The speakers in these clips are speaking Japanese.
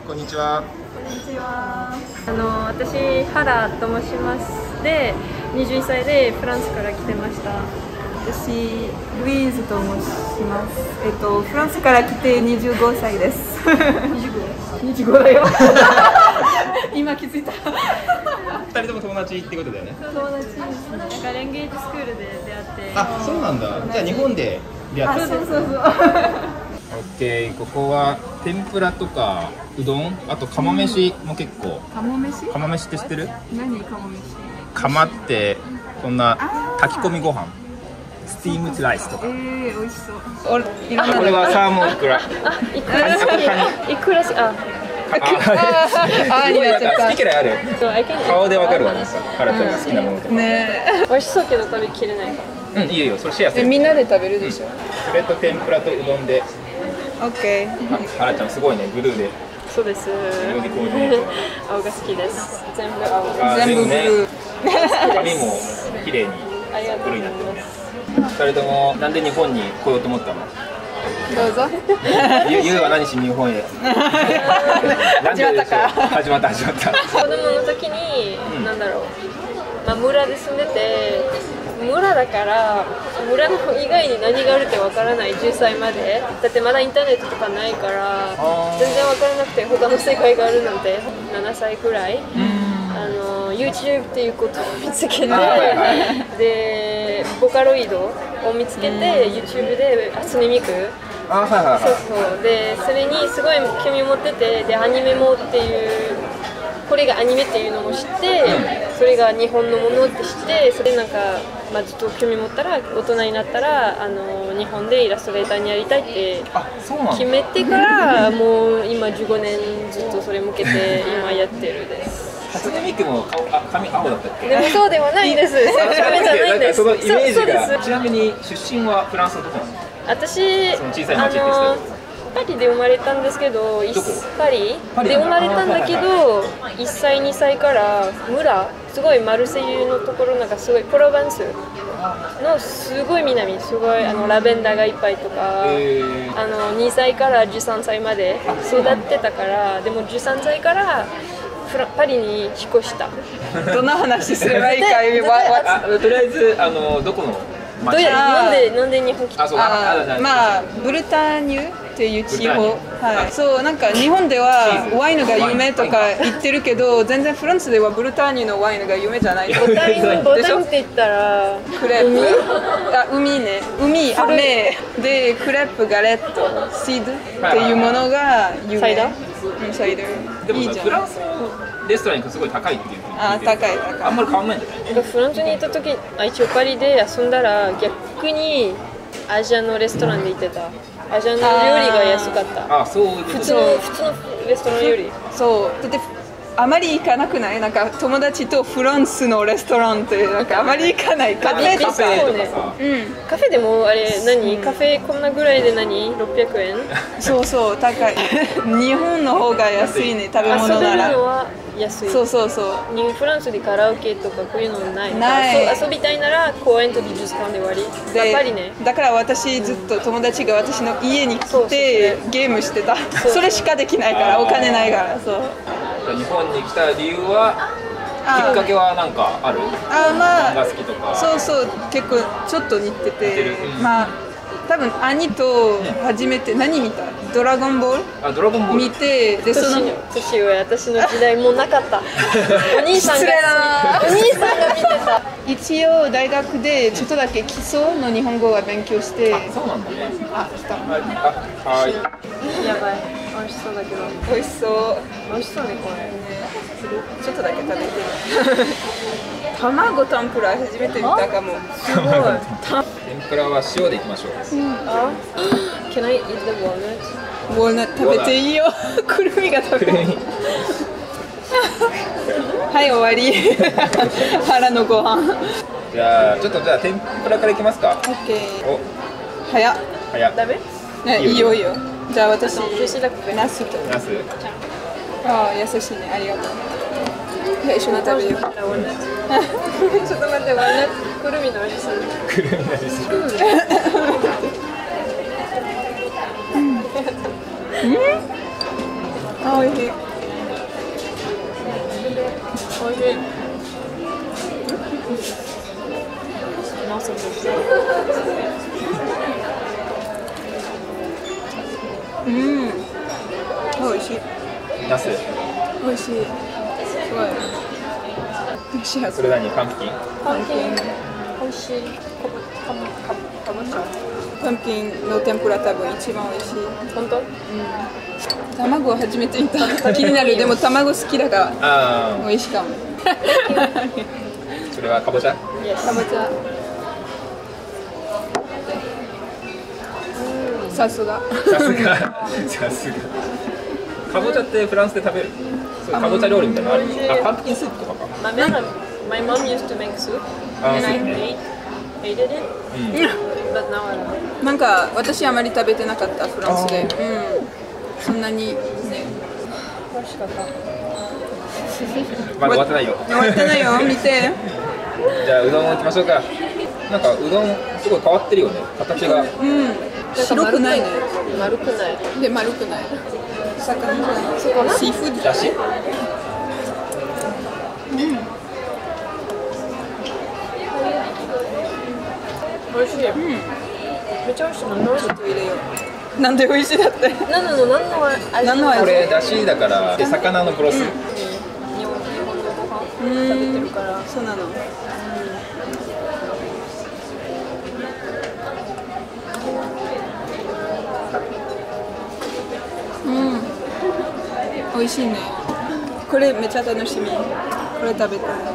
こんにちは。 こんにちは。私原と申します。で、21歳でフランスから来てました。 私ルイーズと申します。フランスから来て25歳です。25だよ。今気づいた。 二人とも友達ってことだよね。 友達です。なんかレンゲージスクールで出会って。 あ、そうなんだ。じゃあ日本で出会った。 そう。 オッケー。ここは天ぷらとかうどん、あと釜飯も結構。 釜飯？ 釜飯って知ってる？ 何釜飯？ 釜ってこんな炊き込みご飯。スティームライスとか。 美味しそう。 これはサーモンイクラ。 いくらし、 になっちゃった。好き嫌いある？顔でわかるわね。ハラちゃんが好きなものとか。 美味しそうけど食べきれないから。 いいよ、それシェアする。 みんなで食べるでしょ。 それと天ぷらとうどんで。 オッケー。 ハラちゃんすごいね、ブルーで。 そうです。青が好きです。全部青。 全部ブルー。 髪も綺麗にブルーになってるね。二人ともなんで日本に来ようと思ったの？ どうぞ。 ゆうは何しに日本へ？始まったか。始まった。 子供の時に、なんだろう。村で住んでて、村だから村の以外に何があるってわからない10歳まで。だってまだインターネットとかないから全然わからなくて、他の世界があるなんて7歳くらい。YouTube っていうことを見つけて、でボカロイドを見つけて YouTube で初音ミク。そうで、それにすごい興味を持ってて、でアニメもっていう、これがアニメっていうのも知って、それが日本のものって知って、それなんか、ずっと興味持ったら、大人になったら日本でイラストレーターにやりたいって決めてから、もう今15年ずっとそれ向けて今やってるです。 初音ミクも髪青だったっけ？ でもそうではないんです。そうじゃないんです。 そのイメージが。ちなみに出身はフランスのどこなの？ 私パリで生まれたんですけど、パリで生まれたんだけど、1歳2歳から村、すごいマルセイユのところ、なんかすごいプロヴァンスのすごい南、すごいラベンダーがいっぱいとか、2歳から13歳まで育ってたから、でも13歳からパリに引っ越した。 どんな話すればいいかとりあえずどこの町？ なんで日本来た？ ブルターニュっていう地方。そう、なんか日本ではワインが有名とか言ってるけど、全然フランスではブルターニュのワインが有名じゃない。 ボタンって言ったらクレープ。海ね。海、雨でクレープ、ガレット、シードっていうものが有名。サイダー。 でもフランスレストランにすごい高いっていう。 高い。 あんまり変わんないんじゃない？ フランスにいた時、一応パリで遊んだら逆にアジアのレストランで行ってた。アジアの料理が安かった。普通のレストランより。 そう。だってあまり行かなくない？なんか友達とフランスのレストランってなんかあまり行かない。カフェとかさ。 カフェでもあれカフェこんなぐらいで600円？ そう、高い。日本の方が安いね、食べ物なら。 遊べるのは安い。そう。フランスでカラオケとかこういうのない。遊びたいなら公園と美術館で終わり。やっぱりね。 だから私ずっと友達が私の家に来てゲームしてた。それしかできないから、お金ないから。そう。 日本に来た理由は、きっかけは何かある？漫画好きとか。そう、 結構ちょっと似てて、多分兄と初めて何見た？ドラゴンボール見て、でその年上、私の時代もうなかった。お兄さんが見てた。 一応大学でちょっとだけ基礎の日本語は勉強して。 そうなんだね。 来た。 はい。やばい。美味しそうだけど。 美味しそうね、これ。ちょっとだけ食べてる。卵天ぷら初めて見たかも。 すごい。 天ぷらは塩でいきましょう。 Can I eat the walnut? ウォーナッツ食べていいよ。くるみが食べる。はい、終わり。腹のご飯。 じゃあ天ぷらからいきますか。 オッケー。早っ。 ダメ？ いいよ。じゃあ私ナスと。優しいね、ありがとう。一緒に食べよう。ちょっと待って、ワンナッツくるみの味する。 くるみの味する。 あ、美味しい。 美味しい。ナスです。 美味しい。 ナス。 美味しい。すごい。美味しいやつ。 それ何？パンプキン？ パンプキン。美味しい。かぼちゃ。 パンプキンの天ぷら多分一番美味しい。 本当？ 卵は初めて見た。気になる。でも卵好きだから美味しいかも。 それはかぼちゃ？ かぼちゃ。さすが。 さすが。さすが。かぼちゃってフランスで食べる？かぼちゃ料理みたいなのある？あ、パンプキンスープとかか。 My mom used to make soup and I hated it. But now I love it. なんか私あまり食べてなかったフランスで。そんなにね。 美味しかった。 まだ終わってないよ。 終わってないよ。見て。 じゃあうどん行きましょうか。なんかうどんすごい変わってるよね。形が。 白くないね。 丸くない。 で丸くない。魚じゃない。そこな。シーフード。 だし？ 美味しい。めっちゃ美味しいの。 なんで美味しいだって。 何の味？ これだしだから魚のブロス。 日本のご飯食べてるから。 そうなの。美味しいね。これめっちゃ楽しみ。これ食べたい。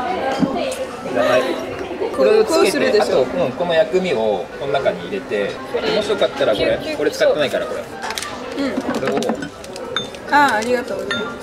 これをつけて、あと、この薬味をこの中に入れて、もしよかったらこれ使ってないからこれ。これを。 ありがとうございます。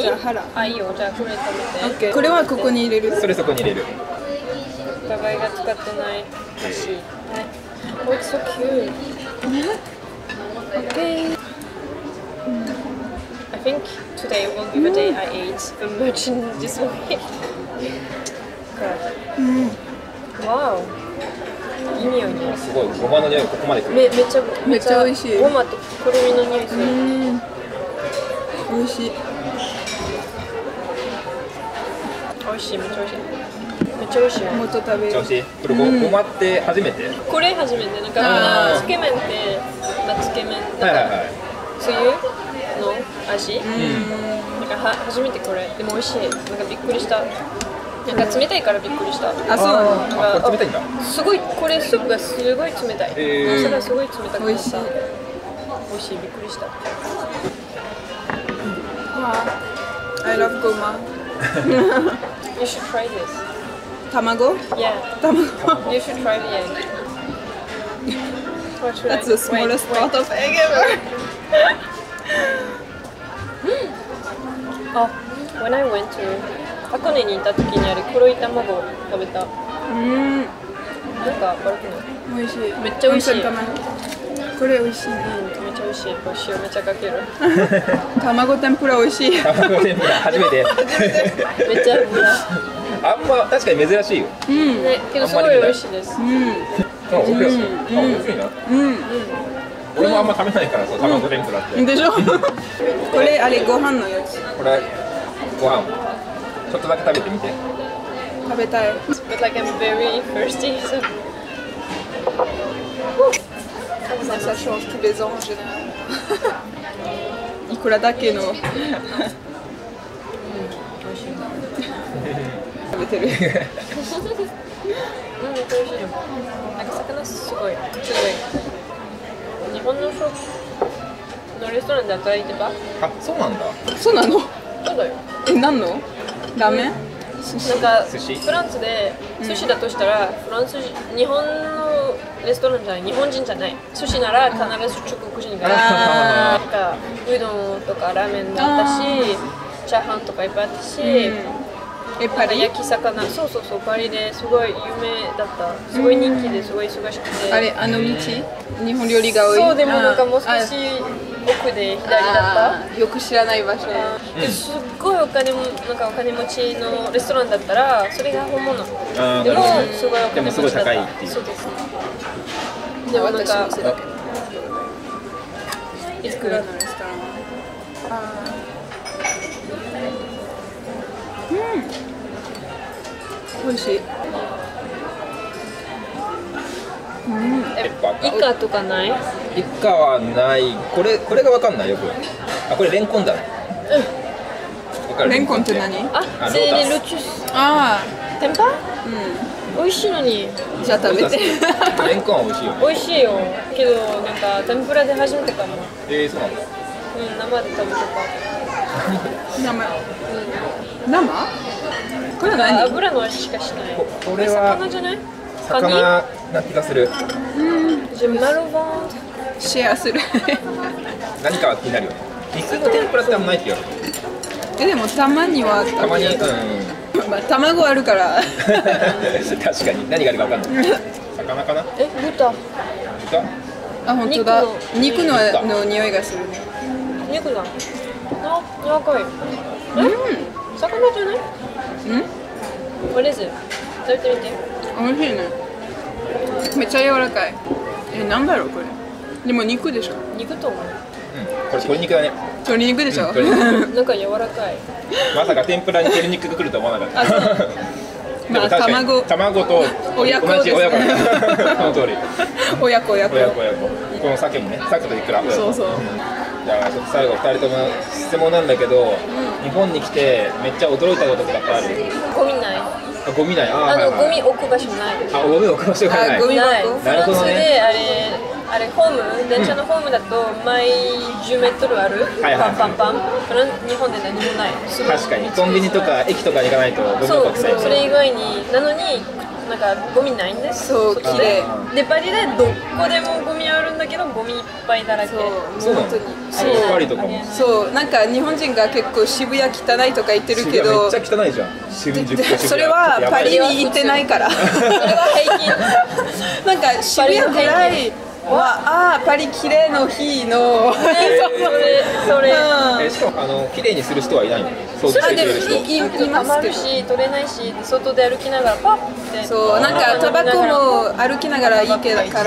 じゃあ腹。 いいよ。じゃあこれ食べて。 これはここに入れる。 それそこに入れる。 お互いが使ってないらしい。Oh, it's so cute. Okay. I think today will be the day I ate the merchant this way. Wow. いい匂いね。 すごい、ごまの匂いここまでくる。 めっちゃ美味しい。 ごまとくるみの匂いする。 美味しい。 美味しい、めっちゃ美味しい。めっちゃ美味しいよ。 もっと食べる。 調子。これごまって初めて？ これ初めて。なんかつけ麺って、つけ麺だからつゆの味。なんか初めてこれ。でも美味しい。なんかびっくりした。なんか冷たいからびっくりした。 そうなの。 これ冷たいんだ。 すごい、これスープがすごい冷たい。それがすごい冷たくて美味しい。美味しい、びっくりした。 I love ごま。 You should try this. 卵？ Yeah. 卵。 You should try the egg. That's the smallest part of egg ever. Oh, when I went to 箱根にいた時にあれ黒い卵を食べた。なんか悪くない？ 美味しい。 めっちゃ美味しい。 これ美味しいね。 めっちゃ美味しい。これ塩めっちゃかける。 卵天ぷら美味しい。 卵天ぷら初めて。 めっちゃあんま確かに珍しいよ。 ね、けどすごい美味しいです。 美味しいな。俺もあんま食べないからさ、卵天ぷらって。 でしょ？これあれご飯のやつ。 これご飯。ちょっとだけ食べてみて。 食べたい。 But like I'm very thirsty, so. Ça change tous les ans en général. いくらだけの。食べてる。 めっちゃ美味しいよ。なんか魚すごい。日本のレストランで働いてた？ あ、そうなんだ。 そうなの？ そうだよ。 何の？ラーメン？ なんかフランスで寿司だとしたら、日本のレストランじゃない、日本人じゃない寿司なら必ず中国人がなんかうどんとかラーメンもあったし、チャーハンとかいっぱいあったし、 パリ？ 焼き魚、そうパリですごい有名だった。すごい人気ですごい忙しくて。 あれ道？日本料理が多い。 そうでもなんかもう少し奥で左だった。 よく知らない場所。 すっごいお金持ちのレストランだったらそれが本物。でもすごいお金持ちだった。 高いっていう。 そうです。 でもなんかいつ来る？ プラのレストラン。美味しい。 イカとかない？ イカはない。これがわかんないよく。あ、これレンコンだね。わかる？ レンコンって何？ あ、セーレルチュス。 あ天ぷら？美味しいのに。 じゃあ食べて。 レンコンは美味しいよね。 美味しいよ。けどなんか天ぷらで初めてかも。 そうなんだ。 生で食べたか。 生？これは何？ 油の味しかしない。 これは魚じゃない？ 魚な気がする。 じゃあマロバンシェアする。 何かは気になるよね。肉の天ぷらってあんまないって言われる。 でもたまにはたまに、 まあ卵あるから確かに何があるかわかんない。魚かな？ 豚。 豚？ あ、本当だ。肉の匂いがするね。 肉だ。あ、柔らかい。魚じゃない？これです。食べてみて。 美味しいね。めっちゃ柔らかい。なんだろうこれ。でも肉でしょ。 肉と思う。 これ鶏肉だね。 鶏肉でしょ。 なんか柔らかい。 まさか天ぷらに鶏肉が来るとは思わなかった。 まあ卵と親子同じ親子。その通り。 親子。 この鮭もね、鮭とイクラ。 そう。 じゃあちょっと最後2人とも質問なんだけど、日本に来てめっちゃ驚いたこととかってある？ ゴミない。 ゴミない。 ゴミ置く場所ない。 ゴミ置く場所がない。 ない。フなるほどね。 ランスであれホーム、電車のホームだと毎10メートルある。パン。日本で何もない。 確かにコンビニとか駅とかに行かないとゴミそう、 置くない。 それ以外になのに。なんかゴミないんです。 そう、綺麗。 でパリでどこでもゴミあるんだけどゴミいっぱいだらけ。 そう本当に。 パリとかも。 そう、なんか日本人が結構渋谷汚いとか言ってるけど。 めっちゃ汚いじゃん。新宿と渋谷。 それはパリに行ってないから。 それは平均。 なんか渋谷ぐらいはパリ綺麗の日の。 それ。 しかも綺麗にする人はいないの？掃除してくれる人。 いますけど。 取れないし、外で歩きながらパッて。 そう、なんかタバコも歩きながらいいけどから。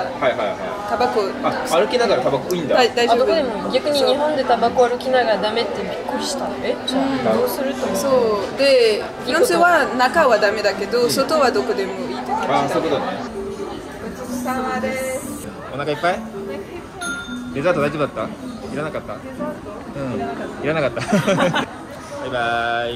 タバコ。 歩きながらタバコいいんだ。 大丈夫。 でも逆に日本でタバコ歩きながらダメってびっくりした。じゃあどうすると思う？ そうで、フランスは中はダメだけど、外はどこでもいいって感じだ。 そういうことね。 ごちそうさまです。 お腹いっぱい？デザート大丈夫だった？いらなかった？いらなかった。バイバイ。